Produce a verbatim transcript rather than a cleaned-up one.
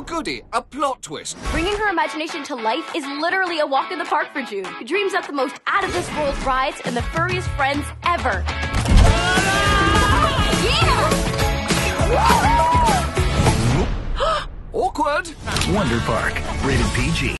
goody, a plot twist. Bringing her imagination to life is literally a walk in the park for June, who dreams up the most out-of-this-world rides and the furriest friends ever. Awkward. Wonder Park. Rated P G.